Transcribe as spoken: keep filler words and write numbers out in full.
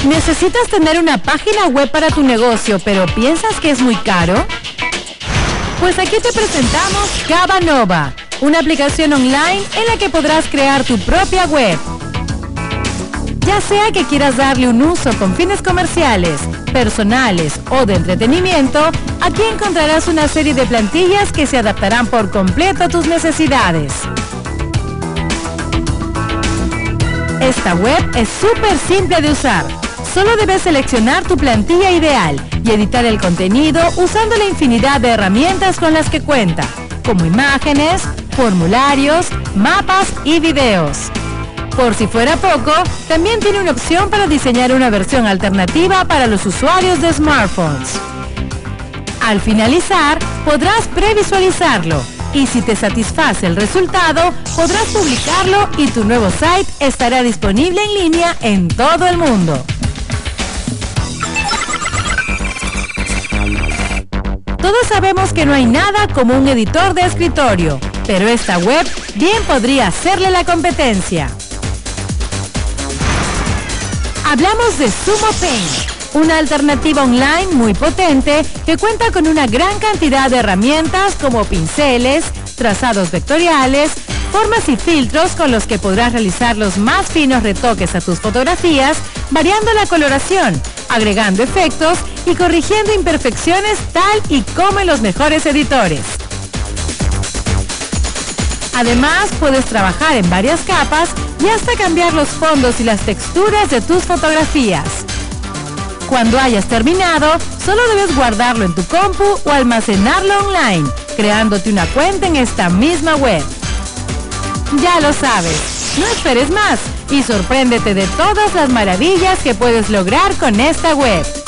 ¿Necesitas tener una página web para tu negocio, pero piensas que es muy caro? Pues aquí te presentamos Cabanova, una aplicación online en la que podrás crear tu propia web. Ya sea que quieras darle un uso con fines comerciales, personales o de entretenimiento, aquí encontrarás una serie de plantillas que se adaptarán por completo a tus necesidades. Esta web es súper simple de usar. Solo debes seleccionar tu plantilla ideal y editar el contenido usando la infinidad de herramientas con las que cuenta, como imágenes, formularios, mapas y videos. Por si fuera poco, también tiene una opción para diseñar una versión alternativa para los usuarios de smartphones. Al finalizar, podrás previsualizarlo y si te satisface el resultado, podrás publicarlo y tu nuevo site estará disponible en línea en todo el mundo. Todos sabemos que no hay nada como un editor de escritorio, pero esta web bien podría hacerle la competencia. Hablamos de SumoPaint, una alternativa online muy potente que cuenta con una gran cantidad de herramientas como pinceles, trazados vectoriales, formas y filtros con los que podrás realizar los más finos retoques a tus fotografías, variando la coloración, agregando efectos y corrigiendo imperfecciones tal y como en los mejores editores. Además, puedes trabajar en varias capas y hasta cambiar los fondos y las texturas de tus fotografías. Cuando hayas terminado, solo debes guardarlo en tu compu o almacenarlo online, creándote una cuenta en esta misma web. Ya lo sabes, no esperes más y sorpréndete de todas las maravillas que puedes lograr con esta web.